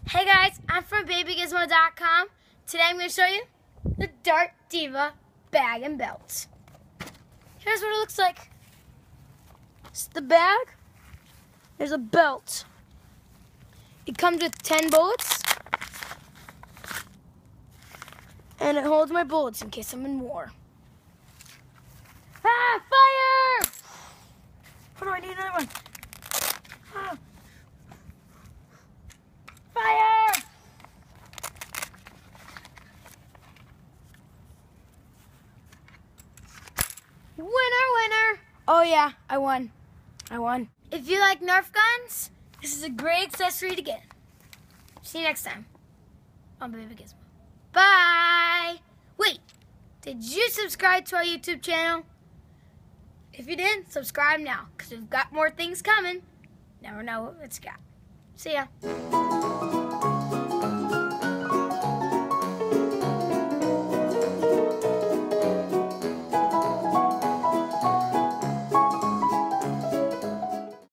Hey guys, I'm from babygizmo.com. Today I'm going to show you the Dark Diva bag and belt. Here's what it looks like. It's the bag. There's a belt. It comes with 10 bullets. And it holds my bullets in case I'm in war. Ah, fire! Oh no, I need another one. Ah. Fire! Winner, winner! Oh yeah, I won. If you like Nerf guns, this is a great accessory to get. See you next time on Baby Gizmo. Bye! Wait, did you subscribe to our YouTube channel? If you didn't, subscribe now, because we've got more things coming. Never know what it's got. See ya.